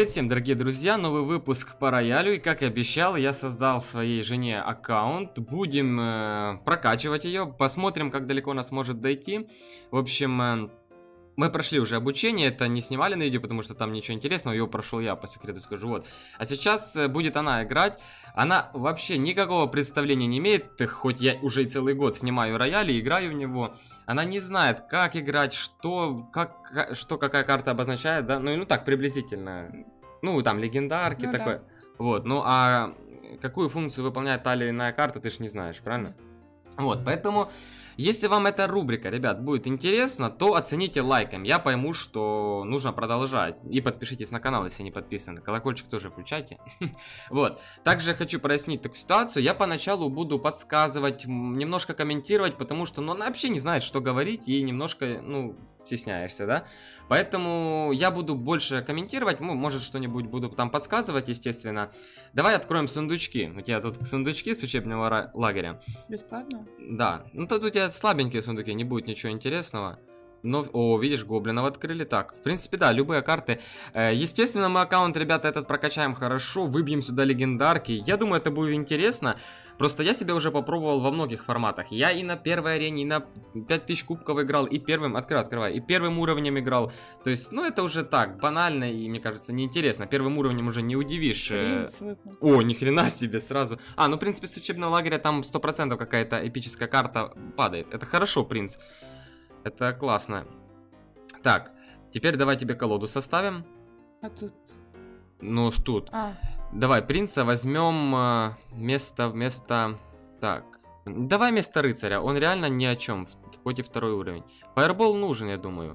Привет всем, дорогие друзья, новый выпуск по роялю, и как и обещал, я создал своей жене аккаунт, будем прокачивать ее, посмотрим, как далеко она сможет дойти. В общем, мы прошли уже обучение, это не снимали на видео, потому что там ничего интересного, его прошел я, по секрету скажу, вот. А сейчас будет она играть, она вообще никакого представления не имеет, хоть я уже и целый год снимаю рояль и играю в него. Она не знает, как играть, что какая карта обозначает, да, ну так, приблизительно. Ну, там, легендарки, Ну, такое. да. Вот, ну а какую функцию выполняет та или иная карта, ты же не знаешь, правильно? Вот, поэтому... Если вам эта рубрика, ребят, будет интересна, то оцените лайком. Я пойму, что нужно продолжать. И подпишитесь на канал, если не подписаны. Колокольчик тоже включайте. Вот. Также хочу прояснить такую ситуацию. Я поначалу буду подсказывать, немножко комментировать, потому что она вообще не знает, что говорить, и немножко, стесняешься, да? Поэтому я буду больше комментировать, может что-нибудь буду там подсказывать, естественно. Давай откроем сундучки. У тебя тут сундучки с учебного лагеря. Бесплатно? Да, ну тут у тебя слабенькие сундуки, не будет ничего интересного. Но, видишь, гоблинов открыли. Так, в принципе, да, любые карты. Естественно, мы аккаунт, ребята, этот прокачаем хорошо, выбьем сюда легендарки. Я думаю, это будет интересно. Просто я себя уже попробовал во многих форматах. Я и на первой арене, и на 5000 кубков играл, и первым, открывай, и первым уровнем играл. То есть, это уже так, банально и, мне кажется, неинтересно. Первым уровнем уже не удивишь. О, ни хрена себе, сразу. Ну, в принципе, с учебного лагеря там 100% какая-то эпическая карта падает. Это хорошо, принц. Это классно. Так, теперь давай тебе колоду составим. А тут? Ну, тут. Давай, принца возьмем вместо... Так, давай вместо рыцаря. Он реально ни о чем, хоть и второй уровень. Фаербол нужен, я думаю.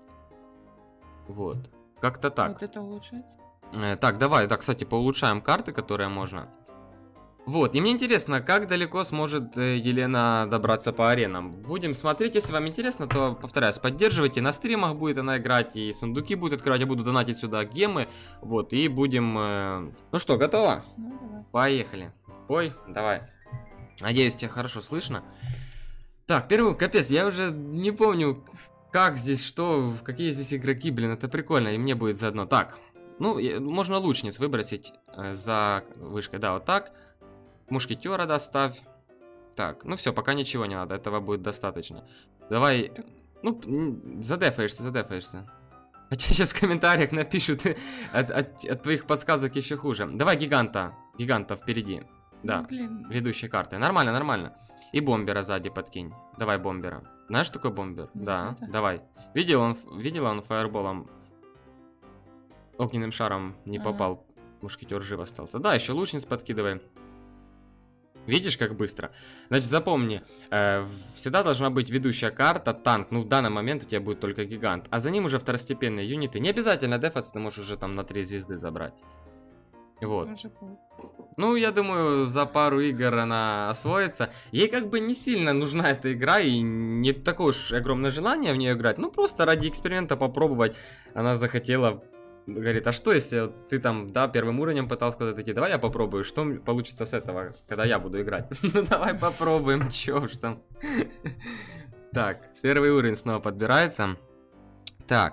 Вот, как-то так. Вот это улучшать? Так, давай, кстати, поулучшаем карты, которые можно. Вот, и мне интересно, как далеко сможет Елена добраться по аренам. Будем смотреть, если вам интересно, то, повторяюсь, поддерживайте. На стримах будет она играть, и сундуки будет открывать, я буду донатить сюда гемы. Вот, и будем... Ну что, готово? Ну, давай. Поехали. Ой, давай. Надеюсь, тебя хорошо слышно. Так, первый, капец, я уже не помню, как здесь, что, какие здесь игроки, блин, это прикольно, и мне будет заодно. Так, можно лучниц выбросить за вышкой, да, вот так. Мушкетера доставь. Так, все, пока ничего не надо, этого будет достаточно. Давай, задефаешься. Хотя сейчас в комментариях напишут, от твоих подсказок еще хуже. Давай гиганта впереди. Да, ведущие карты. Нормально. И бомбера сзади подкинь. Давай бомбера. Знаешь, что такое бомбер? Да, давай. Видела он фаерболом, огненным шаром не попал. Мушкетер жив остался. Да, еще лучниц подкидывай. Видишь, как быстро? Значит, запомни, всегда должна быть ведущая карта, танк. В данный момент у тебя будет только гигант. А за ним уже второстепенные юниты. Не обязательно дефаться, ты можешь уже там на 3 звезды забрать. Вот. Я думаю, за пару игр она освоится. Ей как бы не сильно нужна эта игра, и не такое уж огромное желание в нее играть. Просто ради эксперимента попробовать она захотела... Говорит, а что если ты там, да, первым уровнем пытался куда-то идти? Давай я попробую, что получится с этого, когда я буду играть. Давай попробуем, чё уж там. Так, первый уровень снова подбирается. Так.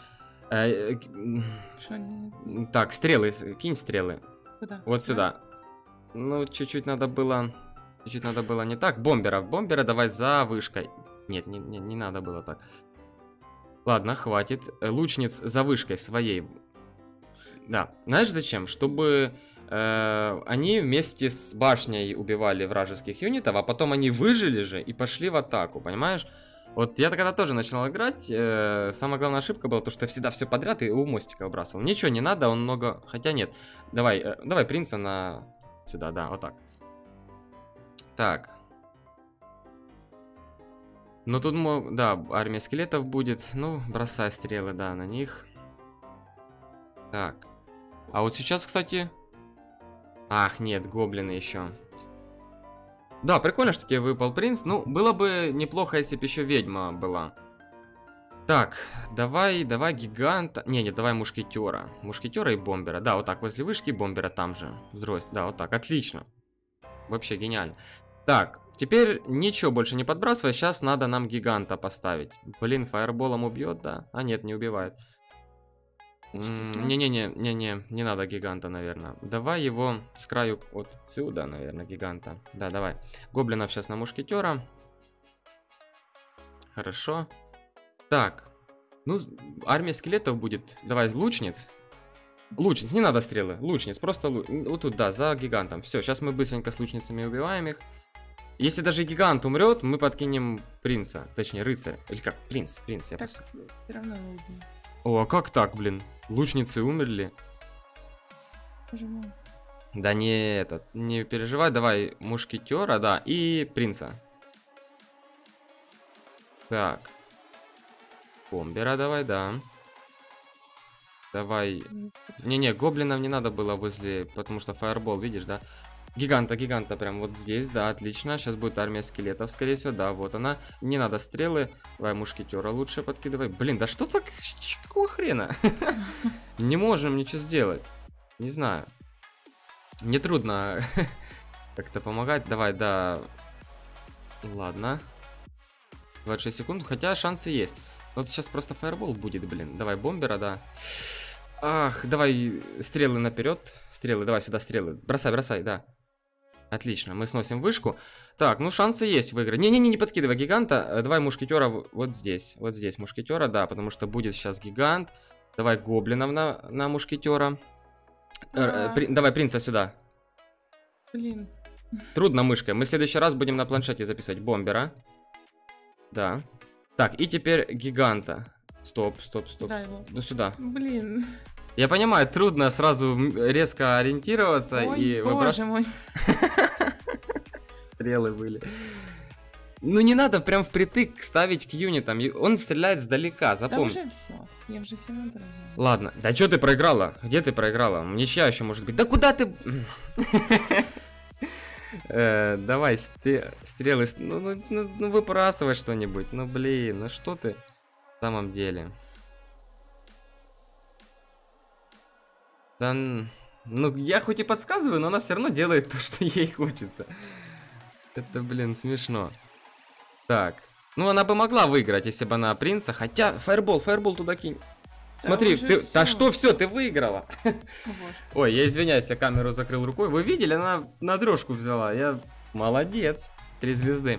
Так, стрелы, кинь стрелы. Куда? Вот сюда. Чуть-чуть надо было не так. Бомбера давай за вышкой. Нет, не надо было так. Ладно, хватит. Лучниц за вышкой своей. Да. Знаешь зачем? Чтобы они вместе с башней убивали вражеских юнитов, а потом они выжили же и пошли в атаку, понимаешь? Вот я когда тоже начинал играть, самая главная ошибка была то, что я всегда все подряд и у мостика выбрасывал. Ничего не надо, он много... Хотя нет. Давай принца на... Сюда, да, вот так. Так. Тут, да, армия скелетов будет. Бросай стрелы, да, на них. Так. А вот сейчас, кстати... Ах, нет, гоблины еще. Да, прикольно, что тебе выпал принц. Было бы неплохо, если бы еще ведьма была. Так, давай гиганта. Не, давай мушкетера. Мушкетера и бомбера. Да, вот так, возле вышки бомбера там же. Вздрось. Да, вот так, отлично. Вообще гениально. Так, теперь ничего больше не подбрасывай. Сейчас надо нам гиганта поставить. Блин, фаерболом убьет, да? А нет, не убивает. Не надо гиганта, наверное. Давай его с краю вот отсюда, наверное, гиганта. Да, давай. Гоблинов сейчас на мушкетера. Хорошо. Так. Ну, армия скелетов будет. Давай, лучниц. Лучниц, не надо стрелы. Лучниц, просто вот тут, да, за гигантом. Все, сейчас мы быстренько с лучницами убиваем их. Если даже гигант умрет, мы подкинем принца. Точнее, рыцаря. Или как? Принц, я Так, просто... все равно видно. О, а как так, блин? Лучницы умерли. Пожимаю. Да не переживай, давай мушкетера, да, и принца. Так. Бомбера давай, да. Давай. Не-не, гоблинов не надо было возле, потому что фаербол, видишь, да? Гиганта прям вот здесь, да, отлично. Сейчас будет армия скелетов, скорее всего, да, вот она. Не надо стрелы. Давай мушкетера лучше подкидывай. Блин, да что так, какого хрена? Не можем ничего сделать. Не знаю. Не трудно как-то помогать. Давай, да. Ладно. 26 секунд, хотя шансы есть. Вот сейчас просто фаербол будет, блин. Давай бомбера, да. Ах, давай стрелы наперед. Стрелы, давай сюда стрелы. Бросай, да. Отлично, мы сносим вышку. Так, ну шансы есть выиграть. Не подкидывай гиганта. Давай мушкетера вот здесь. Вот здесь мушкетера, да, потому что будет сейчас гигант. Давай гоблинов на мушкетера. Давай принца сюда. Блин. Трудно мышкой. Мы в следующий раз будем на планшете записывать бомбера. Да. Так, и теперь гиганта. Стоп. Ну сюда. Блин. Я понимаю, трудно сразу резко ориентироваться. Ой, и боже мой. Стрелы были. Ну не надо прям впритык ставить к юнитам. Он стреляет сдалека, запомни. Да уже все. Я уже все набрала. Ладно. Да что ты проиграла? Где ты проиграла? Ничья еще может быть. Да куда ты... Давай, стрелы. Ну выбрасывай что-нибудь. Ну блин, ну что ты в самом деле? Да, ну я хоть и подсказываю, но она все равно делает то, что ей хочется. Это, блин, смешно. Так. Ну она бы могла выиграть, если бы она принца. Хотя, фаербол туда кинь. Смотри, да что, все, ты выиграла. Ой, я извиняюсь, я камеру закрыл рукой. Вы видели, она на дрожку взяла. Я молодец. 3 звезды.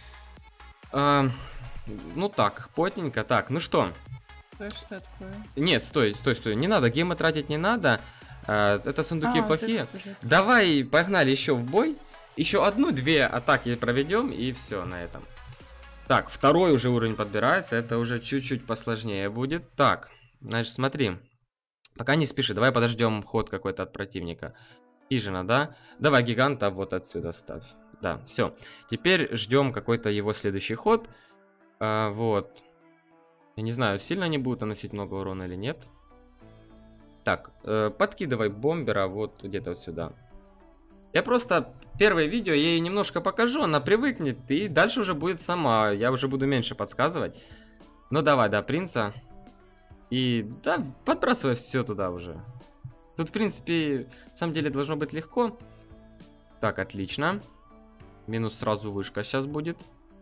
Ну так, потненько. Так, ну что? Что такое? Нет, стой. Не надо, гемы тратить не надо. Это сундуки плохие. Давай, погнали еще в бой. Еще 1-2 атаки проведем, и все на этом. Так, второй уже уровень подбирается. Это уже чуть-чуть посложнее будет. Так, значит, смотри. Пока не спеши, давай подождем ход какой-то от противника. Хижина, да? Давай гиганта вот отсюда ставь. Да, все. Теперь ждем какой-то его следующий ход. Вот. Я не знаю, сильно они будут наносить много урона или нет. Так, подкидывай бомбера вот где-то вот сюда. Я просто первое видео, я ей немножко покажу, она привыкнет, и дальше уже будет сама. Я уже буду меньше подсказывать. Ну давай, да, принца. И да, подбрасывай все туда уже. Тут, в принципе, на самом деле должно быть легко. Так, отлично. Минус сразу вышка сейчас будет.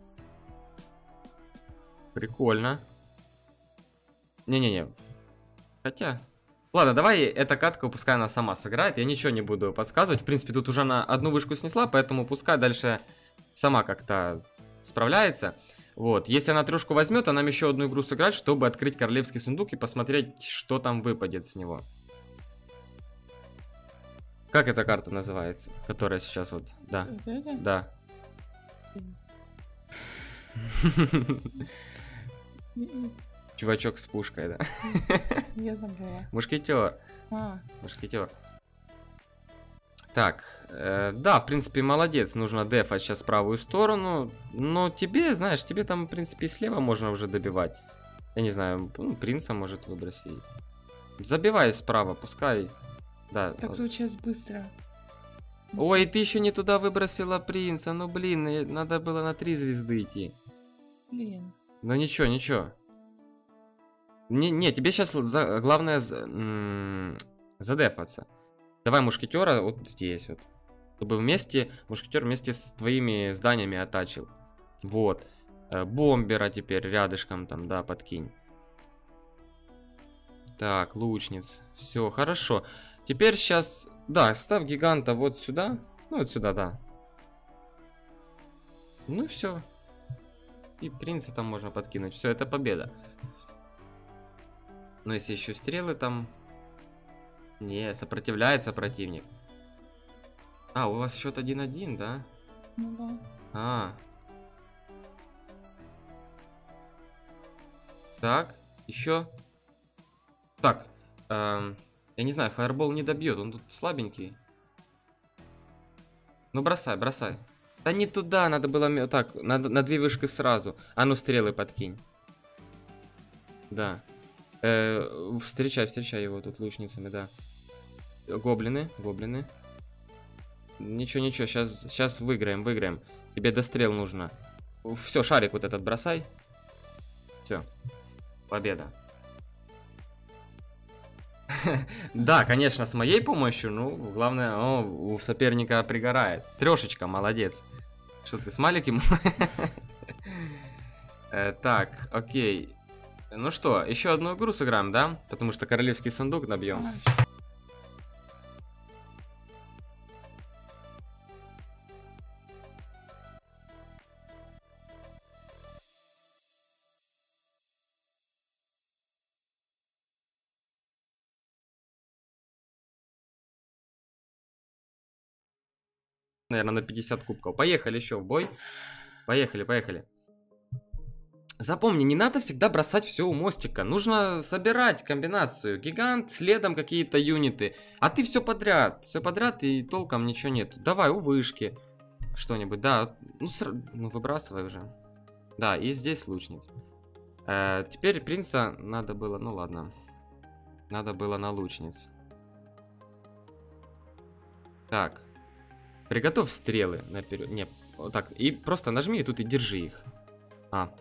Прикольно. Не-не-не. Хотя... Ладно, давай эта катка, пускай она сама сыграет. Я ничего не буду подсказывать. В принципе, тут уже она одну вышку снесла, поэтому пускай дальше сама как-то справляется. Вот. Если она трешку возьмет, то нам еще одну игру сыграть, чтобы открыть королевский сундук и посмотреть, что там выпадет с него. Как эта карта называется? Которая сейчас вот... Да. Да. Чувачок с пушкой, да. Я забыла. Мушкетер. Мушкетер. Так, да, в принципе, молодец. Нужно дефать сейчас правую сторону. Но тебе, знаешь, тебе там, в принципе, и слева можно уже добивать. Я не знаю, ну, принца может выбросить. Забивай справа, пускай. Да. Так тут сейчас быстро. Ой, ты еще не туда выбросила принца. Ну, блин, надо было на 3 звезды идти. Блин. Ну, ничего. Не, тебе сейчас главное задефаться. Давай мушкетера вот здесь вот. Чтобы вместе, мушкетер вместе с твоими зданиями оттачил. Вот. Бомбера теперь рядышком там, да, подкинь. Так, лучниц. Все, хорошо. Теперь сейчас... Да, ставь гиганта вот сюда. Ну, вот сюда, да. Ну, все. И принца там можно подкинуть. Все, это победа. Но если еще стрелы там... Не, сопротивляется противник. А, у вас счет 1-1, да? Ну да. А. Так, еще. Так, я не знаю, фаербол не добьет, он тут слабенький. Ну бросай, бросай. Да не туда, надо было так, надо на 2 вышки сразу. А ну стрелы подкинь. Да. Встречай его тут лучницами, да. Гоблины, гоблины. Ничего, ничего, сейчас выиграем. Тебе дострел нужно. Все, шарик вот этот бросай. Все. Победа. Да, конечно, с моей помощью, ну, главное, у соперника пригорает. 3, молодец. Что ты, с маленьким? Так, окей. Ну что, еще одну игру сыграем, да? Потому что королевский сундук набьем. Наверное, на 50 кубков. Поехали еще в бой. Поехали. Запомни, не надо всегда бросать все у мостика. Нужно собирать комбинацию. Гигант, следом какие-то юниты. А ты все подряд. Все подряд и толком ничего нет. Давай у вышки что-нибудь. Да, ну выбрасывай уже. Да, и здесь лучница. Теперь принца надо было... Ну ладно. Надо было на лучниц. Так. Приготовь стрелы наперед. Не, вот так. И просто нажми и тут и держи их. А.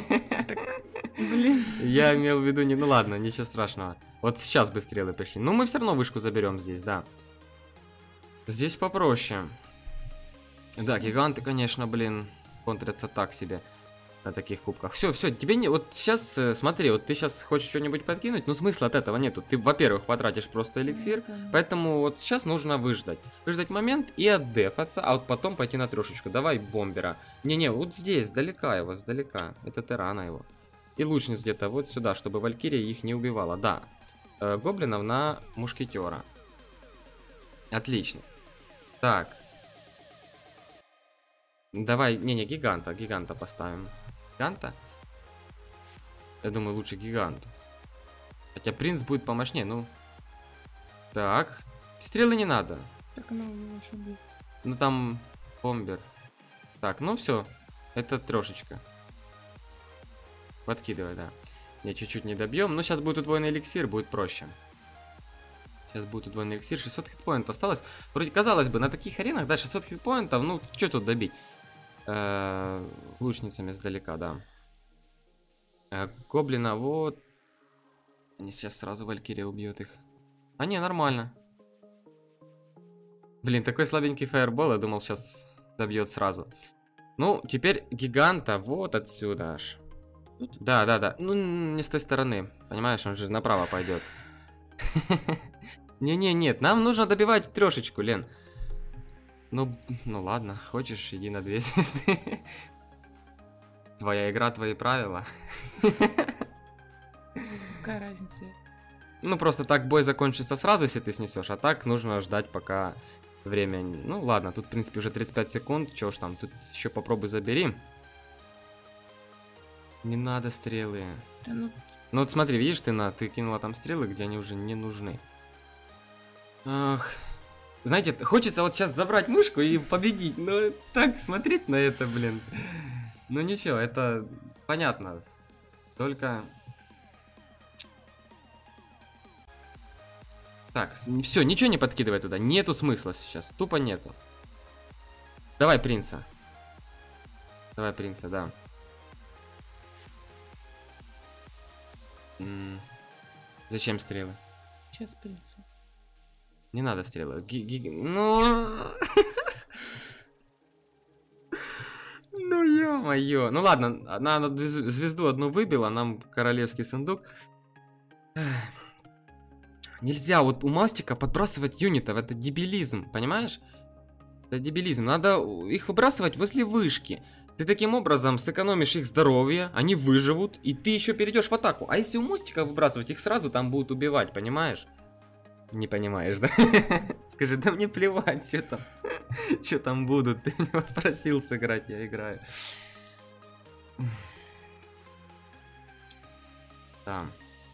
Блин. Я имел в виду не... Ну ладно, ничего страшного. Вот сейчас бы стрелы пришли. Ну мы все равно вышку заберем здесь, да. Здесь попроще. Да, гиганты, конечно, блин, контрятся так себе на таких кубках. Все, тебе не... Вот сейчас, смотри, вот ты сейчас хочешь что-нибудь подкинуть, но смысла от этого нету. Ты, во-первых, потратишь просто эликсир, поэтому вот сейчас нужно выждать. Выждать момент и отдефаться, а вот потом пойти на 3. Давай бомбера. Не-не, вот здесь, сдалека его, сдалека. Это Террана его. И лучниц где-то вот сюда, чтобы Валькирия их не убивала. Да. Гоблинов на мушкетера. Отлично. Так. Давай, не-не, гиганта поставим. Гиганта? Я думаю, лучше гигант. Хотя принц будет помощнее, ну. Так. Стрелы не надо. Так оно лучше будет. Ну там бомбер. Так, ну все. Это 3. Подкидывай, да. Не, чуть-чуть не добьем. Но сейчас будет удвоенный эликсир, будет проще. Сейчас будет удвоенный эликсир. 600 хитпоинтов осталось. Вроде, казалось бы, на таких аренах, да, 600 хитпоинтов, ну, что тут добить? Лучницами сдалека, да. Гоблина, вот. Они сейчас сразу Валькирия убьет их. А не, нормально. Блин, такой слабенький фаербол, я думал, сейчас добьет сразу. Ну, теперь гиганта вот отсюда аж. Да. Ну, не с той стороны. Понимаешь, он же направо пойдет. Нет, нам нужно добивать 3, Лен. Ну ладно, хочешь, иди на 2 звезды. Твоя игра, твои правила. Какая разница? Ну, просто так бой закончится сразу, если ты снесешь. А так нужно ждать, пока время... Ну, ладно, тут, в принципе, уже 35 секунд. Чего ж там, тут еще попробуй забери. Не надо стрелы. Да ну... Ну, вот смотри, видишь, ты кинула там стрелы, где они уже не нужны. Ах... Знаете, хочется вот сейчас забрать мышку и победить, но так смотреть на это, блин. Ну ничего, это понятно. Только... Так, все, ничего не подкидывай туда. Нету смысла сейчас, тупо нету. Давай принца. Давай принца, да. Зачем стрелы? Сейчас принца. Не надо стрелы. Ну... Ну, ё-моё. Ну ладно, она звезду одну выбила, нам королевский сундук. Нельзя вот у мастика подбрасывать юнитов, это дебилизм, понимаешь? Это дебилизм, надо их выбрасывать возле вышки. Ты таким образом сэкономишь их здоровье, они выживут, и ты еще перейдешь в атаку. А если у мостика выбрасывать, их сразу там будут убивать, понимаешь? Не понимаешь, да? Скажи, да мне плевать, что там. Что там будут? Ты меня просил сыграть, я играю. Там.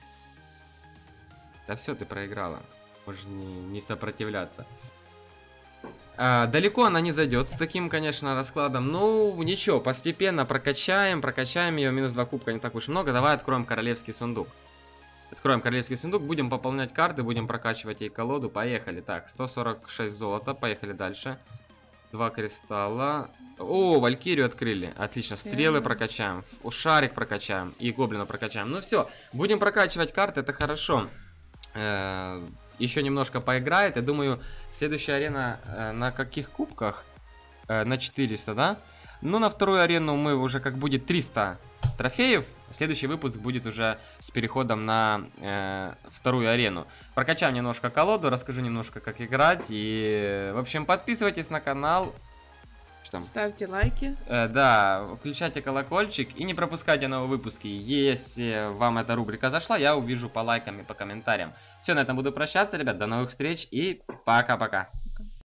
Да все, ты проиграла. Можешь не сопротивляться. Далеко она не зайдет с таким, конечно, раскладом. Ну, ничего, постепенно прокачаем ее. Минус 2 кубка не так уж много. Давай откроем королевский сундук. Откроем королевский сундук, будем пополнять карты, будем прокачивать ей колоду. Поехали. Так, 146 золота, поехали дальше. 2 кристалла. О, Валькирию открыли. Отлично, стрелы прокачаем. Шарик прокачаем и гоблина прокачаем. Ну все, будем прокачивать карты, это хорошо. Еще немножко поиграет. Я думаю, следующая арена на каких кубках? На 400, да? Ну, на вторую арену мы уже как будет 300 трофеев. Следующий выпуск будет уже с переходом на вторую арену. Прокачаем немножко колоду, расскажу немножко, как играть. И, в общем, подписывайтесь на канал. Ставьте лайки. Да, включайте колокольчик и не пропускайте новые выпуски. Если вам эта рубрика зашла, я увижу по лайкам и по комментариям. Все, на этом буду прощаться, ребят. До новых встреч и пока-пока.